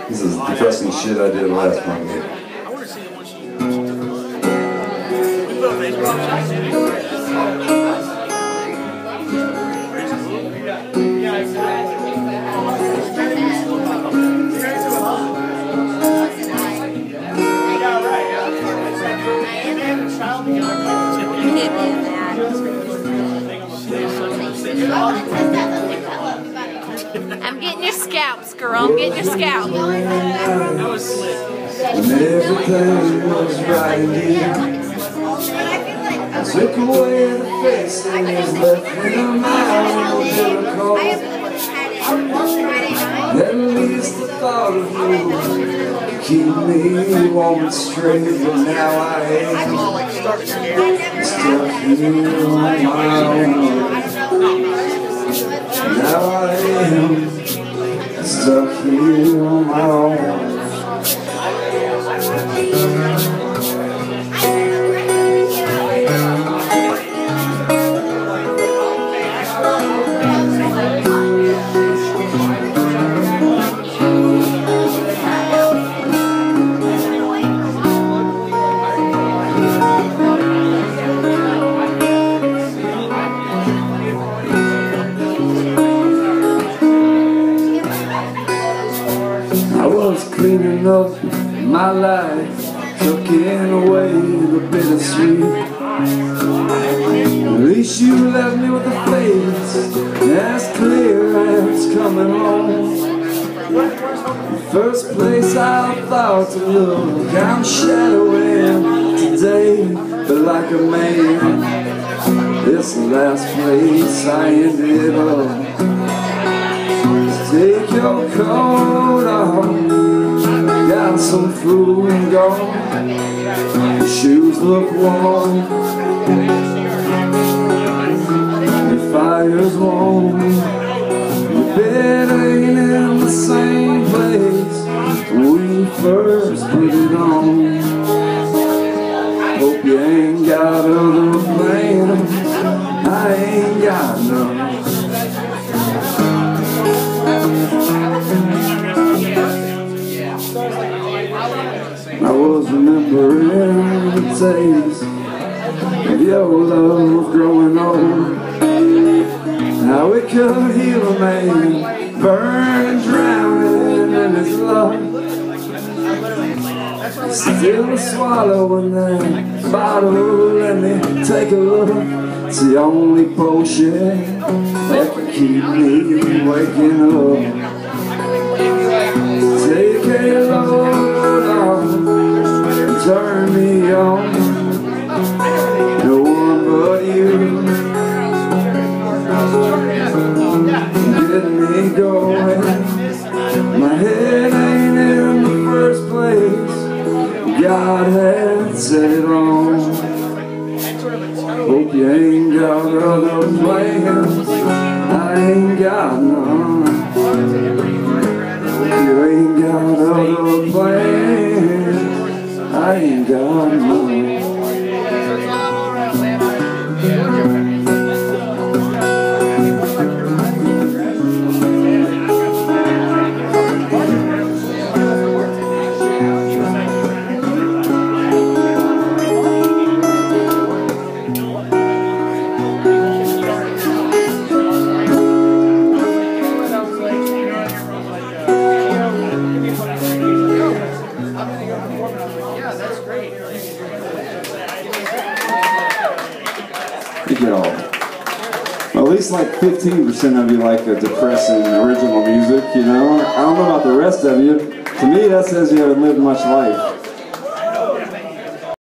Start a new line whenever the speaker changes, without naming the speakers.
This is depressing shit I did last Monday.
I'm getting your scalps, girl. I'm getting your scalp.
That was slick. And everything was right again. Took away the face and was left in a mile of at least the thought of you keep me warm straight, but now I am stuck here on my own. Now I am stuck here on my own. I was cleaning up my life, tucking away the bittersweet. At least you left me with a face as clear as coming home. The first place I thought to look, I'm shadowing today, but like a man, this last place I ended up. Take your coat off, got some food and gone. Your shoes look warm, your fire's warm. Your bed ain't in the same place we first put it on. Hope you ain't got other plans, I ain't got none. I was remembering the days of your love growing old. How it could heal a man, burn and drowning in his love. Still swallowing that bottle, let me take a look. It's the only potion that can keep me waking up. Take a load off and turn me on. No one but you get me going. My head ain't in the first place, God had set it on. Hope you ain't got other plans, I ain't got none. You ain't got other plans, I ain't got none. Thank you all. Well, at least like 15% of you like a depressing original music, you know? I don't know about the rest of you. To me, that says you haven't lived much life.